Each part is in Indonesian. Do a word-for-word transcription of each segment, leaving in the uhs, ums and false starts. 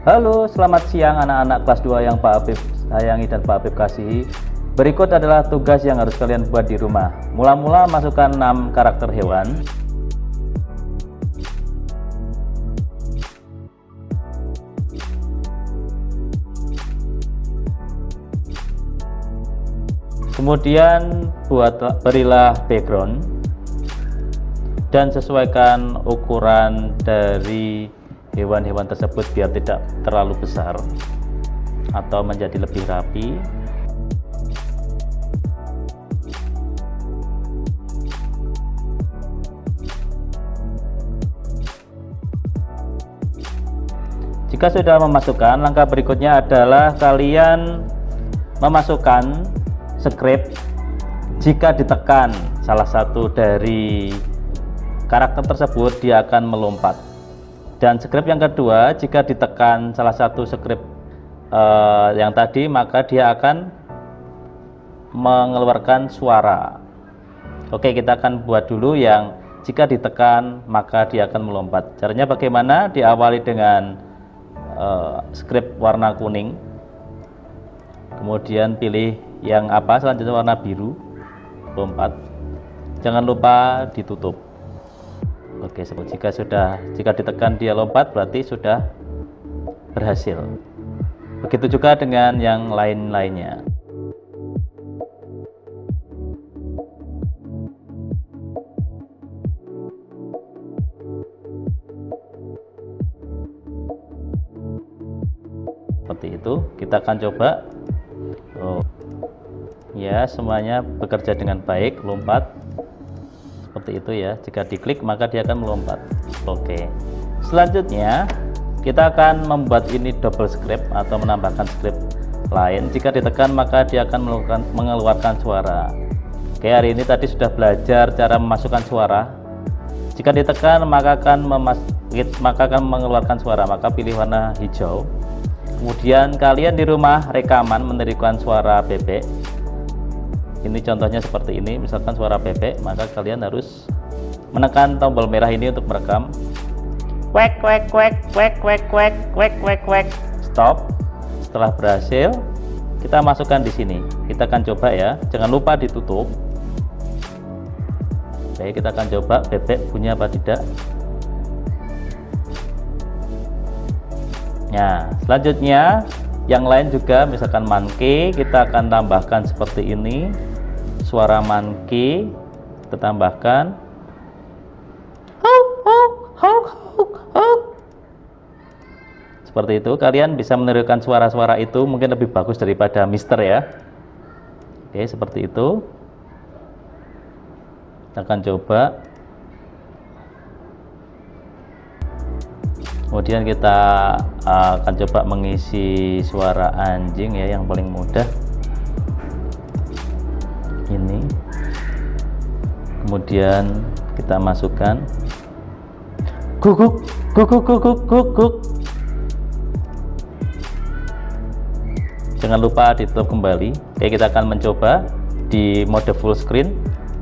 Halo, selamat siang anak-anak kelas dua yang Pak Apip sayangi dan Pak Apip kasihi. Berikut adalah tugas yang harus kalian buat di rumah. Mula-mula masukkan enam karakter hewan. Kemudian buat berilah background dan sesuaikan ukuran dari hewan-hewan tersebut biar tidak terlalu besar atau menjadi lebih rapi. Jika sudah memasukkan, langkah berikutnya adalah kalian memasukkan script. Jika ditekan salah satu dari karakter tersebut, dia akan melompat. Dan script yang kedua, jika ditekan salah satu script uh, yang tadi, maka dia akan mengeluarkan suara. Oke, kita akan buat dulu yang jika ditekan maka dia akan melompat. Caranya bagaimana? Diawali dengan uh, script warna kuning, kemudian pilih yang apa selanjutnya warna biru, lompat. Jangan lupa ditutup. Oke, jika sudah jika ditekan dia lompat, berarti sudah berhasil. Begitu juga dengan yang lain-lainnya. Seperti itu, kita akan coba. Oh. Ya, semuanya bekerja dengan baik, lompat. Seperti itu ya, jika diklik maka dia akan melompat. Oke, selanjutnya kita akan membuat ini double script atau menambahkan script lain. Jika ditekan maka dia akan melakukan, mengeluarkan suara. Oke, hari ini tadi sudah belajar cara memasukkan suara. Jika ditekan maka akan memas maka akan mengeluarkan suara, maka pilih warna hijau. Kemudian kalian di rumah rekaman menirukan suara bebek. Ini contohnya seperti ini, misalkan suara bebek, maka kalian harus menekan tombol merah ini untuk merekam. Kwek kwek kwek kwek kwek kwek kwek kwek kwek. Stop. Setelah berhasil, kita masukkan di sini. Kita akan coba ya, jangan lupa ditutup. Oke, kita akan coba bebek bunyi apa tidak. Nah, selanjutnya yang lain juga, misalkan monkey, kita akan tambahkan seperti ini. Suara monkey kita tambahkan. Seperti itu, kalian bisa menirukan suara-suara itu, mungkin lebih bagus daripada Mister ya. Oke, seperti itu. Kita akan coba. Kemudian kita akan coba mengisi suara anjing ya, yang paling mudah ini. Kemudian kita masukkan guguk guguk guguk guguk. Jangan lupa ditutup kembali. Oke, kita akan mencoba di mode full screen.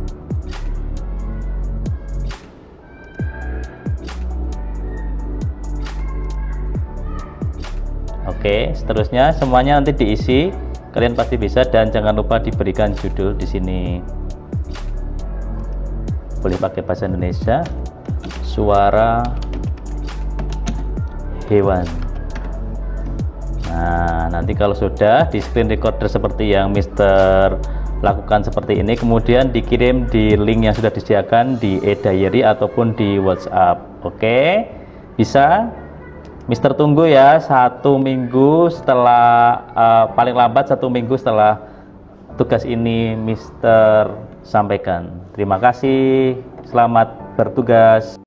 Oke, seterusnya semuanya nanti diisi, kalian pasti bisa, dan jangan lupa diberikan judul di sini. Boleh pakai bahasa Indonesia, suara hewan. Nah, nanti kalau sudah di screen recorder seperti yang Mister lakukan seperti ini, kemudian dikirim di link yang sudah disediakan di e-diary ataupun di WhatsApp. Oke, bisa. Mister tunggu ya satu minggu setelah uh, paling lambat satu minggu setelah tugas ini Mister sampaikan. Terima kasih, selamat bertugas.